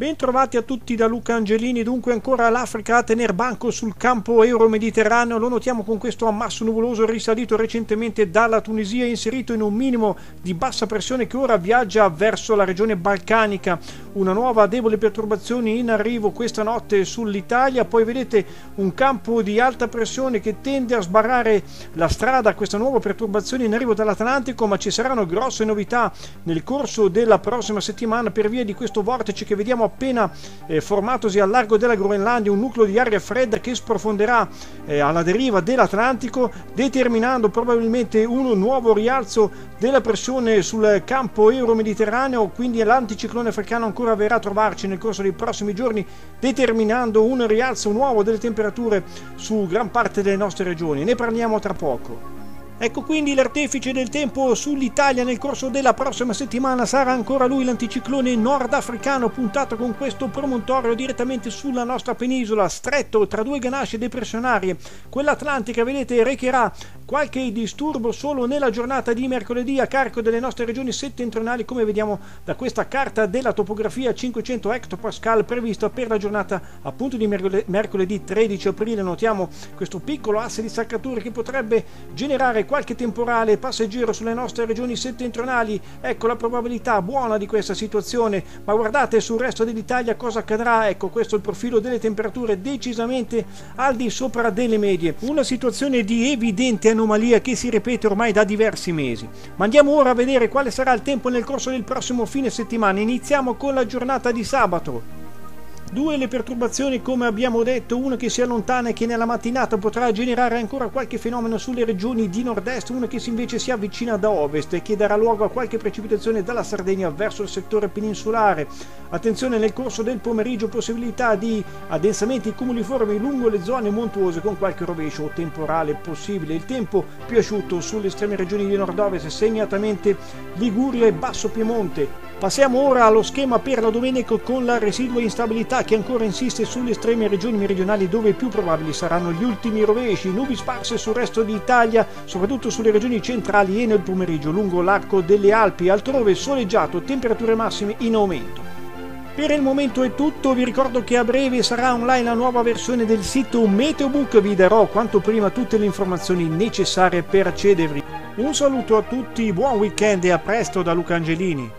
Bentrovati a tutti da Luca Angelini. Dunque ancora l'Africa a tener banco sul campo euro-mediterraneo. Lo notiamo con questo ammasso nuvoloso risalito recentemente dalla Tunisia, inserito in un minimo di bassa pressione che ora viaggia verso la regione balcanica. Una nuova debole perturbazione in arrivo questa notte sull'Italia. Poi vedete un campo di alta pressione che tende a sbarrare la strada a questa nuova perturbazione in arrivo dall'Atlantico, ma ci saranno grosse novità nel corso della prossima settimana per via di questo vortice che vediamo appena formatosi al largo della Groenlandia, un nucleo di aria fredda che sprofonderà alla deriva dell'Atlantico, determinando probabilmente un nuovo rialzo della pressione sul campo euro-mediterraneo. Quindi l'anticiclone africano ancora verrà a trovarci nel corso dei prossimi giorni, determinando un rialzo nuovo delle temperature su gran parte delle nostre regioni. Ne parliamo tra poco. Ecco quindi l'artefice del tempo sull'Italia nel corso della prossima settimana sarà ancora lui, l'anticiclone nordafricano, puntato con questo promontorio direttamente sulla nostra penisola, stretto tra due ganasce depressionarie. Quella atlantica, vedete, recherà qualche disturbo solo nella giornata di mercoledì a carico delle nostre regioni settentrionali, come vediamo da questa carta della topografia, 500 hectopascal prevista per la giornata appunto di mercoledì 13 aprile. Notiamo questo piccolo asse di saccature che potrebbe generare qualche temporale passeggero sulle nostre regioni settentrionali. Ecco la probabilità buona di questa situazione, ma guardate sul resto dell'Italia cosa accadrà. Ecco, questo è il profilo delle temperature decisamente al di sopra delle medie, una situazione di evidente anomalia che si ripete ormai da diversi mesi. Ma andiamo ora a vedere quale sarà il tempo nel corso del prossimo fine settimana. Iniziamo con la giornata di sabato. Due le perturbazioni, come abbiamo detto, una che si allontana e che nella mattinata potrà generare ancora qualche fenomeno sulle regioni di nord-est, una che invece si avvicina da ovest e che darà luogo a qualche precipitazione dalla Sardegna verso il settore peninsulare. Attenzione nel corso del pomeriggio, possibilità di addensamenti cumuliformi lungo le zone montuose con qualche rovescio temporale possibile. Il tempo più asciutto sulle estreme regioni di nord-ovest, segnatamente Liguria e Basso Piemonte. Passiamo ora allo schema per la domenica con la residua instabilità che ancora insiste sulle estreme regioni meridionali, dove più probabili saranno gli ultimi rovesci. Nubi sparse sul resto d'Italia, soprattutto sulle regioni centrali e nel pomeriggio lungo l'arco delle Alpi. Altrove soleggiato, temperature massime in aumento. Per il momento è tutto, vi ricordo che a breve sarà online la nuova versione del sito Meteobook, vi darò quanto prima tutte le informazioni necessarie per accedervi. Un saluto a tutti, buon weekend e a presto da Luca Angelini.